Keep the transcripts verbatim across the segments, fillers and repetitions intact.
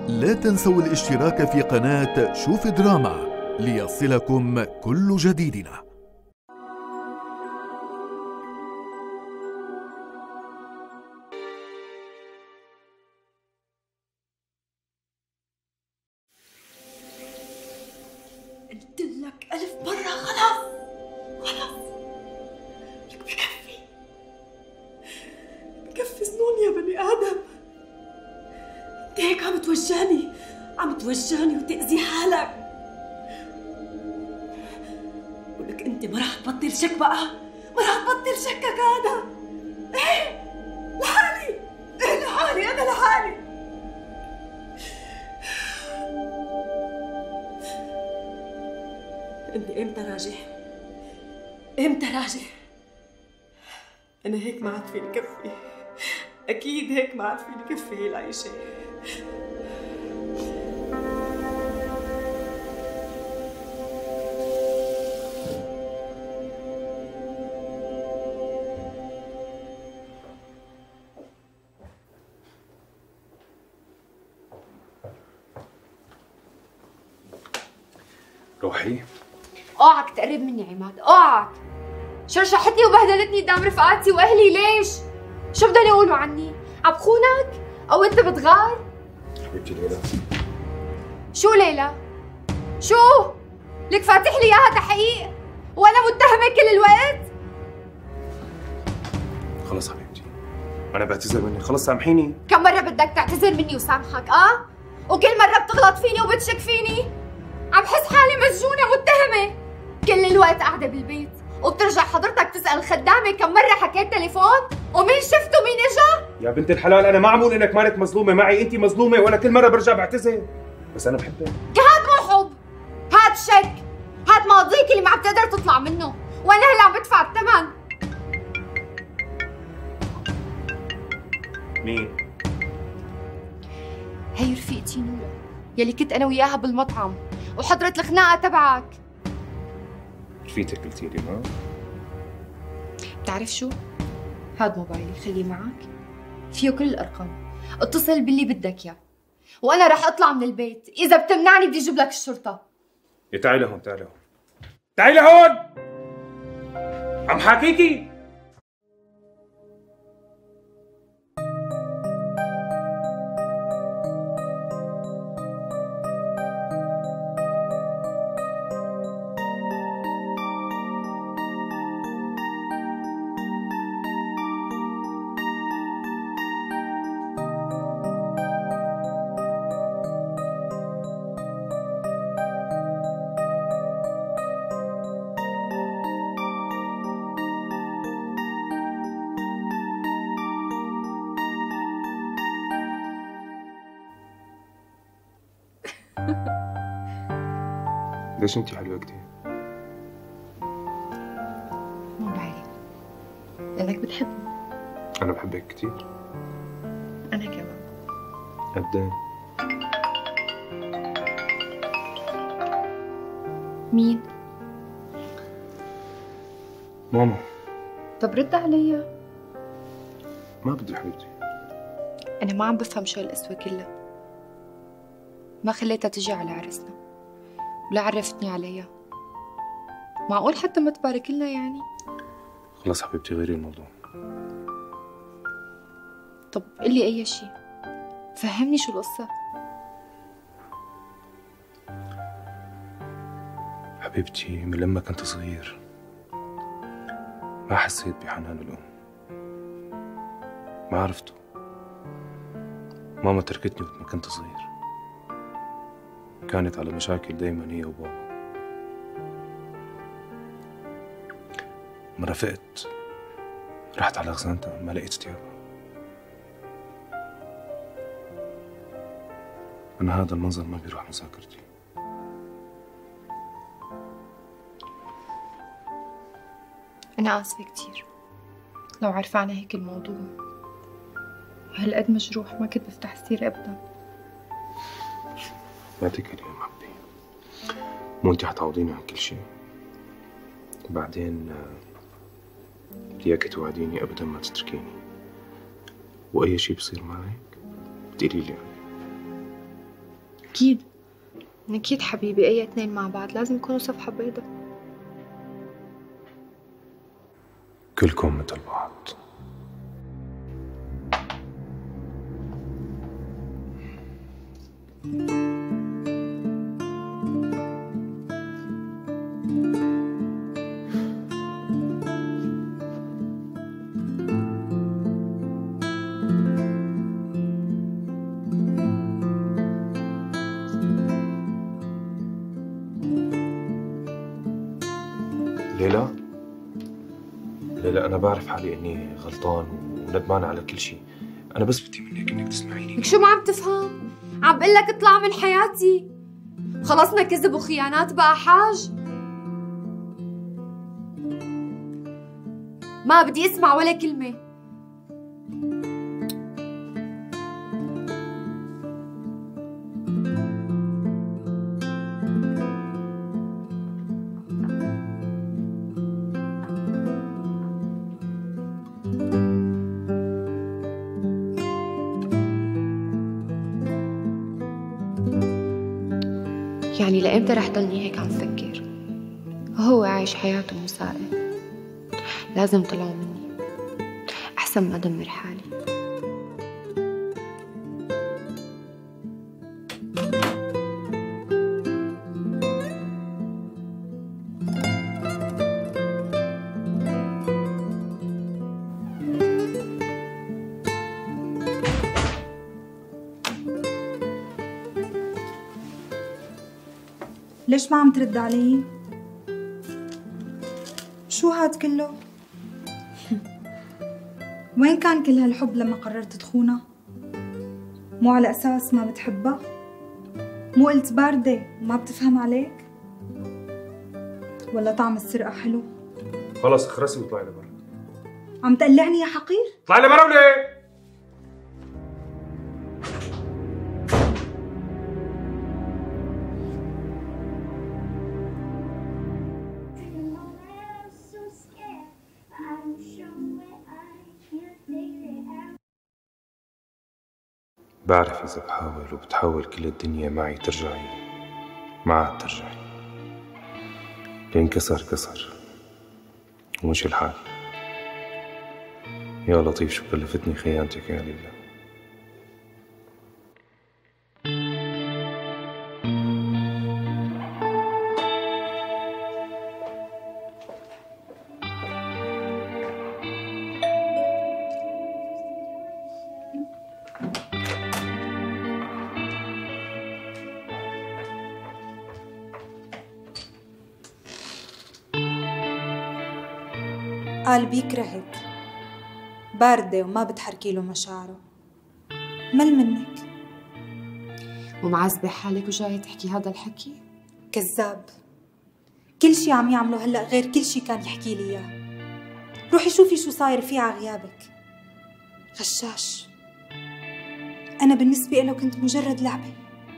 لا تنسوا الاشتراك في قناة شوف دراما ليصلكم كل جديدنا. قلت لك ألف مرة خلاص خلاص، لك بكفي بكفي سنون يا بني آدم. انت هيك عم توجعني عم توجعني وتأذي حالك. ولك انت ما رح تبطل شك بقى، ما رح تبطل شكك هذا. ايه لحالي، ايه لحالي، انا لحالي. انت امتى راجع؟ امتى راجع؟ انا هيك ما عاد فيني كفي، اكيد هيك ما عاد فيني كفي هي العيشه. روحي. اوعك تقرب مني عماد، اوعك. شرشحتني وبهدلتني قدام رفقاتي واهلي، ليش؟ شو بدهم يقولوا عني؟ عم بخونك؟ او انت بتغار؟ حبيبتي ليلى. شو ليلى؟ شو؟ لك فاتح لي اياها تحقيق وانا متهمه كل الوقت؟ خلص حبيبتي، انا بعتذر منك، خلص سامحيني. كم مره بدك تعتذر مني وسامحك؟ اه؟ وكل مره بتغلط فيني وبتشك فيني؟ عم بحس حالي مسجونة متهمة. كل الوقت قاعدة بالبيت وبترجع حضرتك تسأل الخدامة كم مرة حكيت تليفون ومين شفته مين اجا؟ يا بنت الحلال أنا ما عم بقول إنك مالك مظلومة معي، أنت مظلومة وأنا كل مرة برجع بعتذر، بس أنا بحبك. هاد مو حب، هاد شك، هاد ماضيك اللي ما عم تقدر تطلع منه، وأنا هلا عم بدفع الثمن. مين؟ هي رفيقتي نورة يلي كنت أنا وياها بالمطعم وحضرت الخناقة تبعك. رفيقتك قلتي لي ما؟ بتعرف شو؟ هاد موبايلي خليه معك، فيه كل الأرقام، اتصل باللي بدك إياه، وأنا رح أطلع من البيت، إذا بتمنعني بدي أجيب لك الشرطة. يا تعي لهون، تعي لهون، تعي لهون، عم حاكيكي. ليش انتي حلوة كتير؟ ما بعرف، لأنك بتحبني. أنا بحبك كتير. أنا كمان. قد ايه؟ مين؟ ماما. طب رد عليا. ما بدي حبيبتي. أنا ما عم بفهم شو هالقسوة كلها. ما خليتها تجي على عرسنا ولا عرفتني عليها. معقول حتى ما تبارك لنا يعني؟ خلص حبيبتي غيري الموضوع. طب قلي أي شيء، فهمني شو القصة. حبيبتي من لما كنت صغير ما حسيت بحنان الأم، ما عرفته. ماما تركتني وقت ما كنت صغير، كانت على مشاكل دايما هي وبابا. مرة فقت رحت على خزانتها ما لقيت ثيابها. أنا هذا المنظر ما بيروح من ذاكرتي. أنا آسفة كتير لو عرفانة هيك الموضوع، وهالقد مجروح ما كنت بفتح السيرة أبدا. لا تكلي يا محبي، مو انت حتعوضيني عن كل شيء. وبعدين بدي توعديني ابدا ما تتركيني، واي شيء بصير معك بتقولي لي عليه. أكيد أكيد حبيبي، أي اثنين مع بعض لازم يكونوا صفحة بيضة. كلكم مثل بعض. ليلى ليلى أنا بعرف حالي إني غلطان وندمان على كل شيء، أنا بس بدي منك إنك تسمعيني. شو ما عم تفهم؟ عم بقول لك اطلع من حياتي، خلصنا كذب وخيانات بقى حاج. ما بدي اسمع ولا كلمة. يعني لإمتى رح ضلني هيك عم فكر؟ وهو عايش حياته مسائل. لازم طلعوا مني أحسن ما أدمر حالي. ليش ما عم ترد علي؟ شو هاد كله؟ وين كان كل هالحب لما قررت تخونها؟ مو على أساس ما بتحبها؟ مو قلت باردة وما بتفهم عليك؟ ولا طعم السرقة حلو؟ خلص اخرسي وطلعي لبرا. عم تقلعني يا حقير؟ طلعي لبرا وليه؟ بعرف إذا بحاول وبتحاول كل الدنيا معي ترجعي ما عاد ترجعي. اللي انكسر كسر ومشي الحال. يا لطيف شو كلفتني خيانتك يا ليلى. قال بيكرهك، باردة وما بتحركي له مشاعره. مل منك ومعذبة حالك وجاية تحكي هذا الحكي؟ كذاب. كل شي عم يعمله هلأ غير كل شي كان يحكي لي إياه. روحي شوفي شو صاير فيه على غيابك. غشاش. أنا بالنسبة له كنت مجرد لعبة.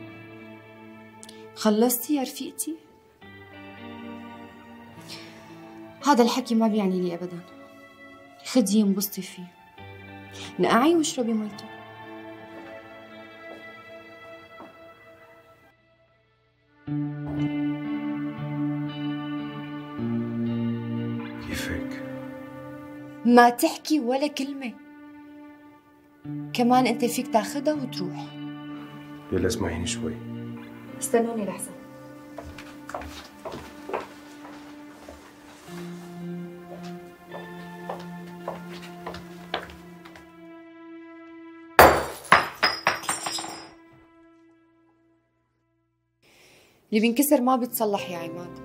خلصتي يا رفيقتي؟ هذا الحكي ما بيعني لي أبداً. خدي انبسطي فيه، نقعي واشربي ميته. كيفك؟ ما تحكي ولا كلمة. كمان أنت فيك تاخدها وتروح. ليلى اسمعيني شوي. استنوني لحظة. اللي بينكسر ما بيتصلح يا عماد.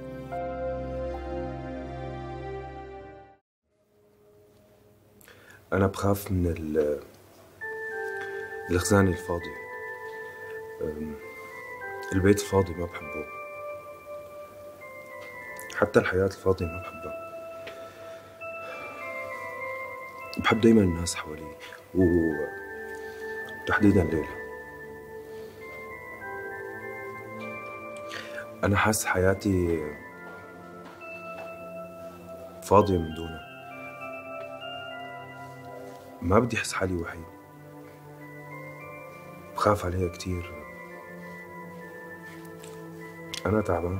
أنا بخاف من ال الخزانة الفاضية. البيت الفاضي ما بحبه، حتى الحياة الفاضية ما بحبها. بحب دايما الناس حوالي وتحديدا ليلى. أنا حاسس حياتي فاضية من دونها. ما بدي أحس حالي وحيد. بخاف عليها كتير أنا تعبان.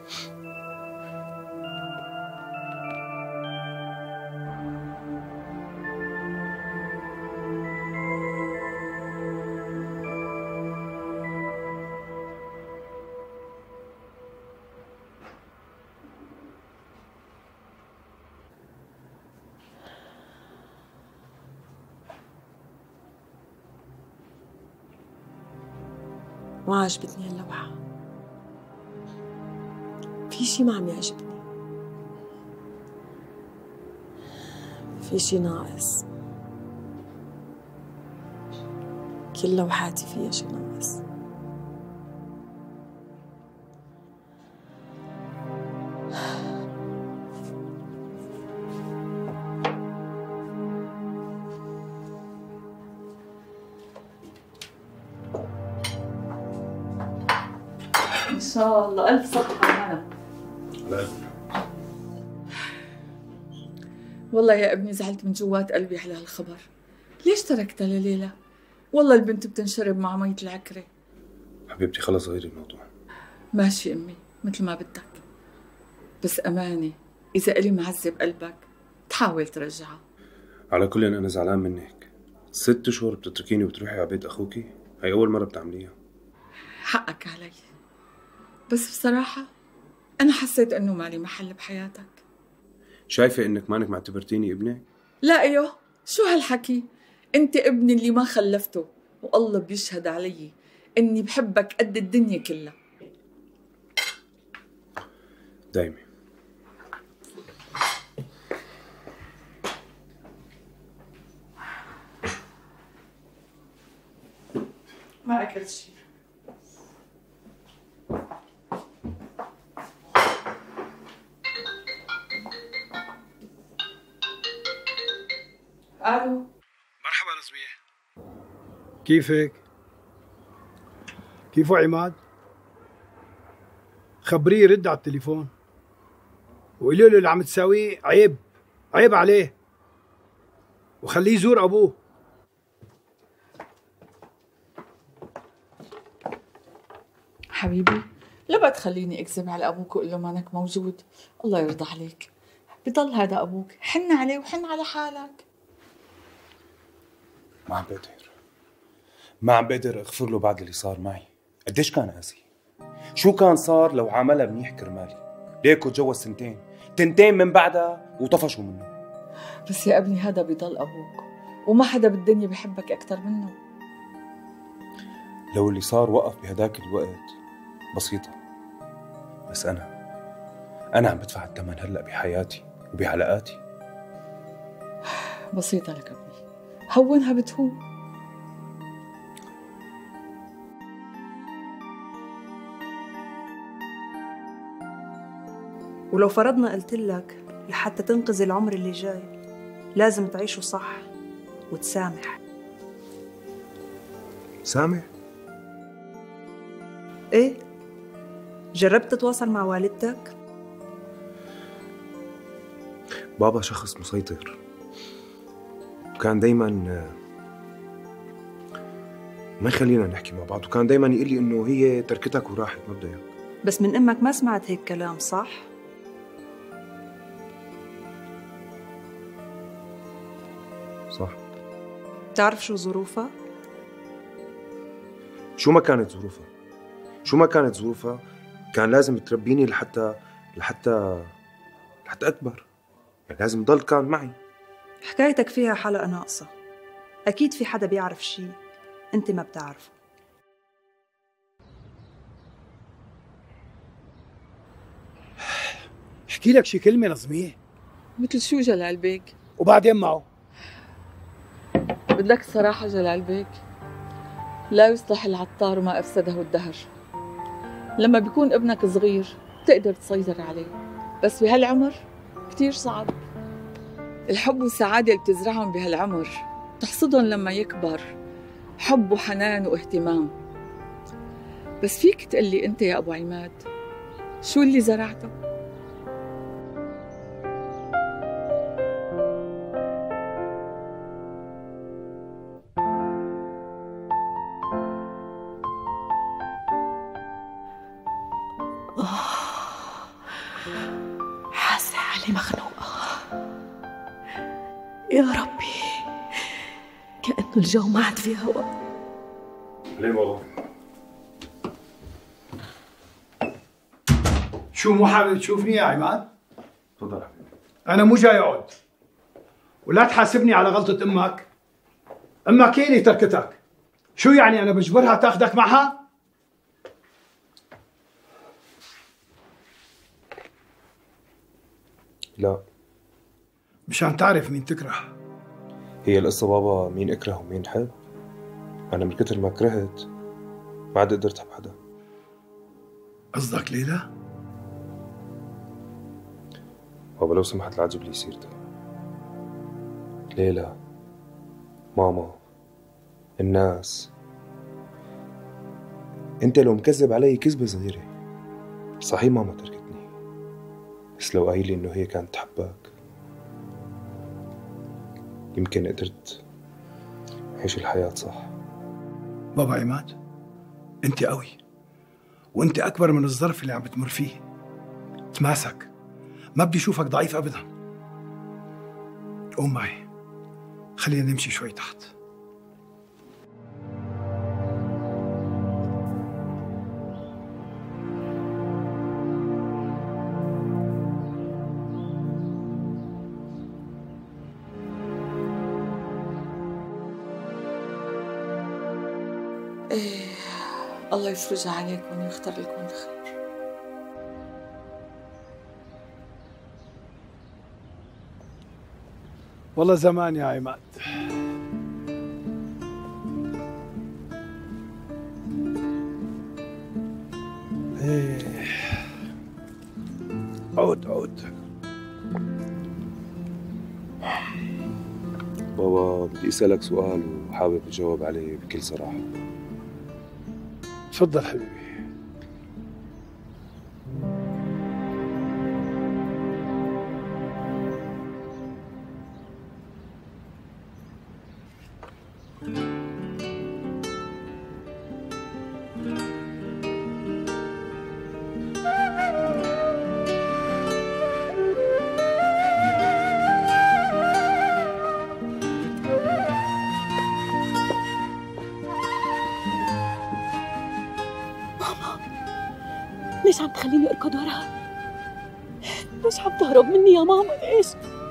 ما عجبتني اللوحة، في شي ما عم يعجبني، في شي ناقص، كل لوحاتي فيها شي ناقص. إن شاء الله ألف صحة وهنا. والله يا ابني زعلت من جوات قلبي على هالخبر. ليش تركتها لليلى؟ والله البنت بتنشرب مع مية العكرة. حبيبتي خلص غيري الموضوع. ماشي أمي مثل ما بدك، بس أمانة إذا إلي معذب قلبك تحاول ترجعها. على كل أنا زعلان منك. ست شهور بتتركيني وبتروحي على بيت أخوكي، هي أول مرة بتعمليها. حقك علي، بس بصراحة أنا حسيت إنه مالي محل بحياتك. شايفة إنك مانك معتبرتيني ابنك؟ لا أيوه، شو هالحكي؟ أنت ابني اللي ما خلفته، والله بيشهد علي إني بحبك قد الدنيا كلها. دايما. ما أكلت شيء. الو. مرحبا نظمية، كيفك؟ كيفو عماد؟ خبريه رد على التليفون وقولي له اللي عم تساويه عيب، عيب عليه، وخليه يزور ابوه. حبيبي لا بقى تخليني اكذب على ابوك واقول له مانك موجود. الله يرضى عليك، بضل هذا ابوك، حن عليه وحن على حالك. ما عم بقدر، ما عم بقدر اغفر له بعد اللي صار معي. قديش كان قاسي، شو كان صار لو عاملها منيح كرمالي. ليكو تجوز سنتين، تنتين من بعدها وطفشوا منه. بس يا ابني هذا بضل ابوك، وما حدا بالدنيا بحبك اكثر منه. لو اللي صار وقف بهداك الوقت بسيطة، بس أنا أنا عم بدفع الثمن هلأ بحياتي وبعلاقاتي. بسيطة لك ابني، هونها بتهون. ولو فرضنا قلت لك لحتى تنقذ العمر اللي جاي لازم تعيشه صح وتسامح. سامح؟ ايه؟ جربت تتواصل مع والدتك؟ بابا شخص مسيطر، وكان دايما ما يخلينا نحكي مع بعض، وكان دايما يقول لي انه هي تركتك وراحت ما بدها اياك. بس من امك ما سمعت هيك كلام، صح؟ صح. بتعرف شو ظروفها؟ شو ما كانت ظروفها، شو ما كانت ظروفها كان لازم تربيني لحتى لحتى لحتى اكبر، يعني لازم ضل كان معي. حكايتك فيها حلقة ناقصة، أكيد في حدا بيعرف شي أنت ما بتعرفه. احكي لك شي كلمة نظمية. مثل شو جلال بيك؟ وبعدين معه بدك صراحة جلال بيك، لا يصلح العطار ما أفسده الدهر. لما بيكون ابنك صغير تقدر تسيطر عليه، بس بهالعمر كتير صعب. الحب والسعادة اللي بتزرعهم بهالعمر تحصدهم لما يكبر، حب وحنان واهتمام. بس فيك تقلي أنت يا أبو عماد شو اللي زرعته؟ حالي مخنوقة. يا ربي كأنه الجو ما عاد فيه هواء. ليه بابا؟ شو مو حابب تشوفني يا عماد؟ تفضل حبيبي. أنا مو جاي أقعد، ولا تحاسبني على غلطة أمك. أمك هي اللي تركتك. شو يعني أنا بجبرها تاخدك معها؟ لا، مشان تعرف مين تكره. هي القصة بابا مين اكره ومين حب. أنا من كتر ما كرهت ما عاد قدرت أحب حدا. قصدك ليلى؟ بابا لو سمحت لا تجيب لي سيرتها. ليلى، ماما، الناس، انت لو مكذب علي كذبة صغيرة. صحيح ماما تركتني، بس لو قايلي انه هي كانت تحبك يمكن قدرت أعيش الحياة صح. بابا عماد، انت قوي، وانت اكبر من الظرف اللي عم بتمر فيه. تماسك، ما بدي اشوفك ضعيف ابدا. قوم معي، خلينا نمشي شوي تحت. ايه الله يفرجها عليكم ويختار لكم الخير. والله زمان يا عماد. ايه عود عود. بابا بدي أسألك سؤال وحابب تجاوب عليه بكل صراحة. تفضل حبيبي. ليش عم تخليني اركض وراها؟ ليش عم تهرب مني يا ماما؟ ليش؟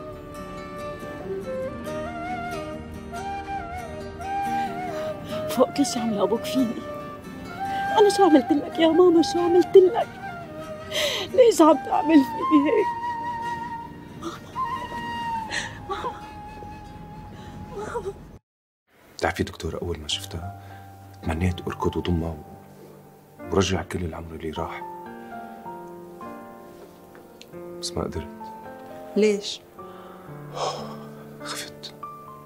فوق كل شي عمله ابوك فيني. انا شو عملت لك يا ماما؟ شو عملت لك؟ ليش عم تعمل فيني هيك؟ ماما ماما بتعرفي دكتورة، أول ما شفتها تمنيت أركض وضمها ورجع كل العمر اللي راح، بس ما قدرت. ليش؟ خفت.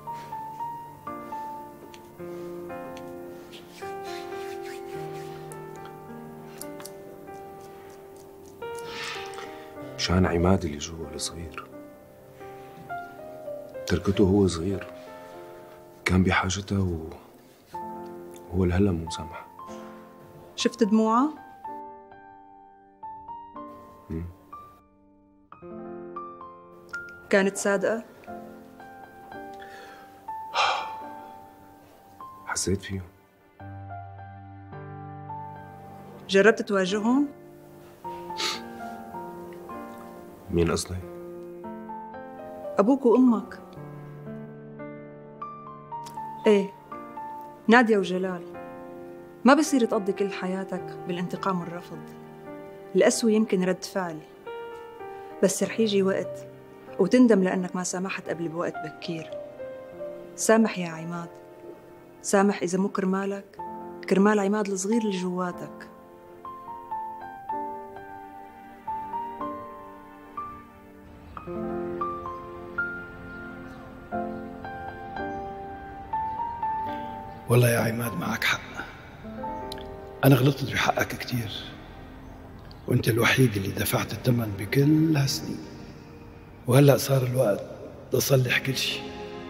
مشان عماد اللي جوا الصغير. تركته هو صغير، كان بحاجتها وهو لهلا مو مسامحه. شفت دموعها؟ مم. كانت صادقة؟ حسيت فيهم. جربت تواجههم؟ مين قصدي؟ أبوك وأمك. إيه، نادية وجلال. ما بصير تقضي كل حياتك بالانتقام والرفض. القسوة يمكن رد فعل، بس رح يجي وقت وتندم لأنك ما سامحت قبل بوقت بكير. سامح يا عماد، سامح إذا مو كرمالك، كرمال عماد الصغير اللي جواتك. والله يا عماد معك حق، أنا غلطت بحقك كتير، وأنت الوحيد اللي دفعت الثمن بكل هالسنين، وهلأ صار الوقت لأصلح كل شيء.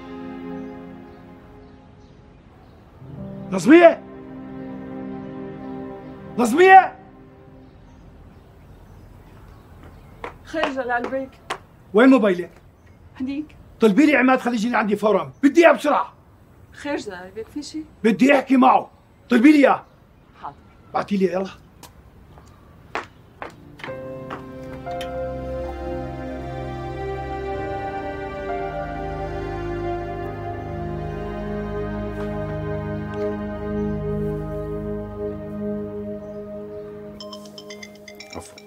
نظمية نظمية خير جلال بيك؟ وين موبايلك؟ هنيك. طلبي لي عماد خليه يجيني عندي فورا، بدي اياه بسرعه. خير جنابك، في شيء؟ بدي احكي معه، طلبي لي اياه. حاضر. بعتي لي يلا. عفوا.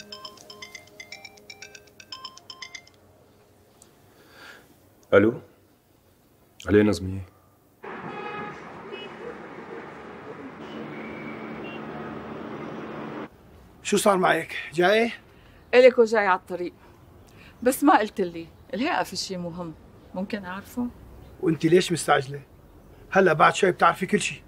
الو، علي نظمية. شو صار معك؟ جاي؟ إلك وجاي على الطريق، بس ما قلت لي الهيئة في شيء مهم ممكن أعرفه؟ وانت ليش مستعجلة؟ هلا بعد شوي بتعرفي كل شيء.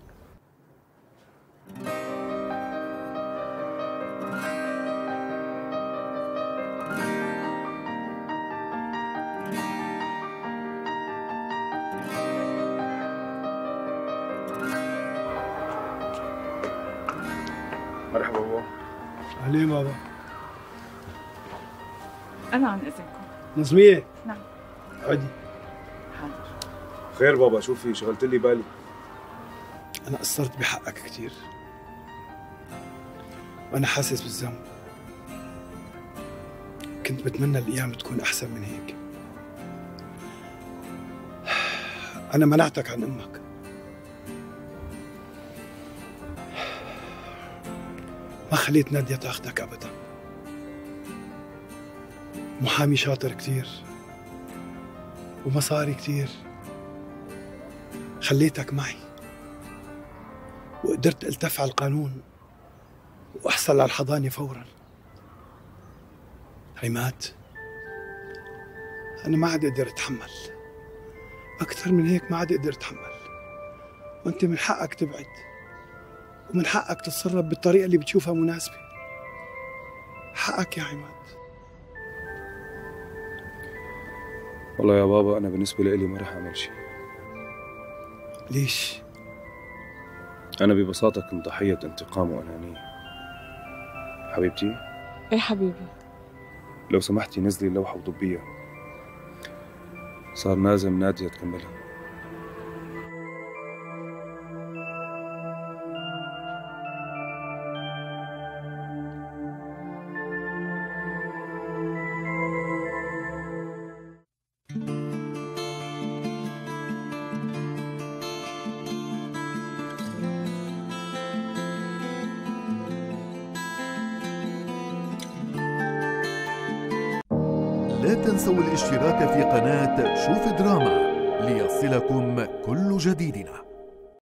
مرحبا بابا. أهلين بابا. أنا عن إذنكم. نظمية. نعم. اقعدي. حاضر. خير بابا، شو في؟ شغلت لي بالي. أنا قصرت بحقك كثير، وأنا حاسس بالذنب. كنت بتمنى الأيام تكون أحسن من هيك. أنا منعتك عن أمك، ما خليت نادية تاخدك أبدا. محامي شاطر كتير ومصاري كتير، خليتك معي وقدرت التف على القانون واحصل على الحضانة فورا. عماد، أنا ما عاد أقدر أتحمل أكثر من هيك، ما عاد أقدر أتحمل. وأنت من حقك تبعد، ومن حقك تتصرف بالطريقة اللي بتشوفها مناسبة. حقك يا عماد. والله يا بابا أنا بالنسبة لي ما رح أعمل شيء. ليش؟ أنا ببساطة كنت ضحية انتقام وأنانية. حبيبتي؟ إيه حبيبي؟ لو سمحتي نزلي اللوحة وضبيها، صار لازم نادية تكملها. لا تنسوا الاشتراك في قناة شوف دراما ليصلكم كل جديدنا.